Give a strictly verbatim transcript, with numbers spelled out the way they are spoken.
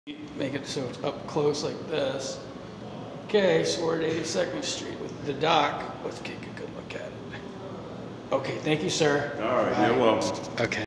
Make it so it's up close like this. Okay, so we're at eighty-second Street with the dock. Let's take a good look at it. Okay, thank you, sir. All right, Bye. you're welcome. Okay.